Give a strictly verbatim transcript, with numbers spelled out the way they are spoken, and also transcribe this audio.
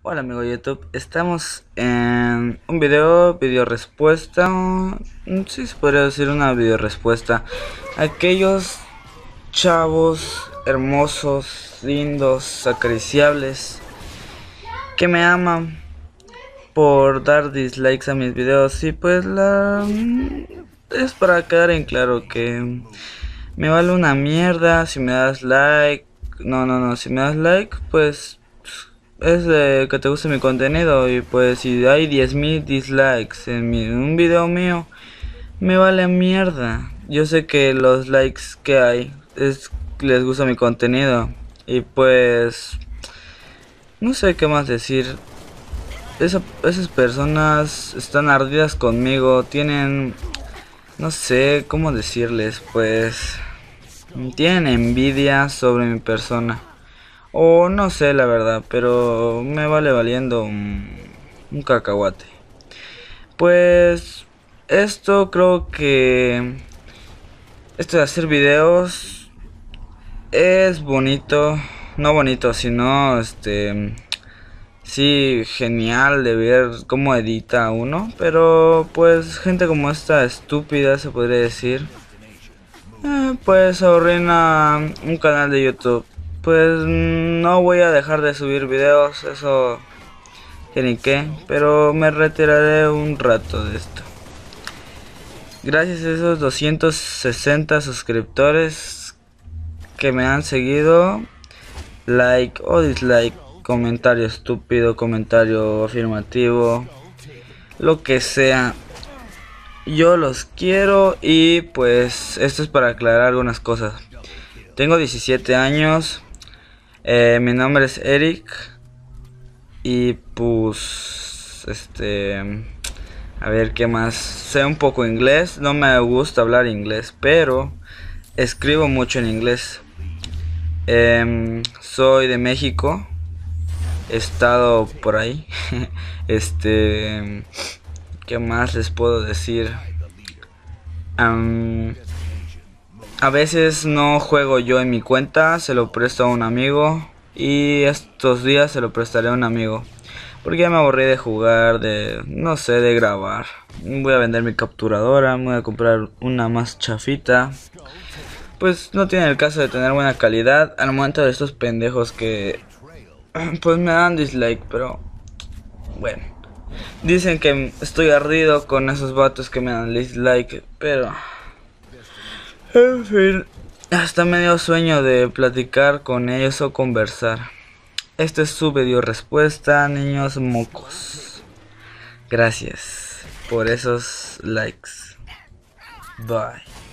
Hola amigo YouTube, estamos en un video, video respuesta, si se podría decir una video respuesta a aquellos chavos hermosos, lindos, acariciables que me aman por dar dislikes a mis videos. Y pues la es para quedar en claro que me vale una mierda si me das like. No, no, no, si me das like pues es de que te guste mi contenido. Y pues si hay diez mil dislikes en, mi, en un video mío, me vale mierda. Yo sé que los likes que hay es les gusta mi contenido. Y pues no sé qué más decir. Esa, esas personas están ardidas conmigo. Tienen, no sé cómo decirles, pues tienen envidia sobre mi persona. O no sé la verdad, pero me vale valiendo un, un cacahuate. Pues esto creo que esto de hacer videos es bonito, no bonito, sino este sí genial de ver cómo edita uno, pero pues gente como esta estúpida se podría decir, eh, pues arruina un canal de YouTube. Pues no voy a dejar de subir videos, eso que ni qué, pero me retiraré un rato de esto. Gracias a esos doscientos sesenta suscriptores que me han seguido, like o dislike, comentario estúpido, comentario afirmativo, lo que sea, yo los quiero. Y pues esto es para aclarar algunas cosas. Tengo diecisiete años. Eh, mi nombre es Eric. Y pues este a ver qué más. Sé un poco inglés. No me gusta hablar inglés, pero escribo mucho en inglés. eh, Soy de México. He estado por ahí. Este ¿qué más les puedo decir? Um, a veces no juego yo en mi cuenta, se lo presto a un amigo. Y estos días se lo prestaré a un amigo, porque ya me aburrí de jugar, de no sé, de grabar. Voy a vender mi capturadora, me voy a comprar una más chafita. Pues no tiene el caso de tener buena calidad al momento de estos pendejos que pues me dan dislike, pero bueno. Dicen que estoy ardido con esos vatos que me dan dislike, pero en fin, hasta me dio sueño de platicar con ellos o conversar. Este es su video respuesta, niños mocos. Gracias por esos likes. Bye.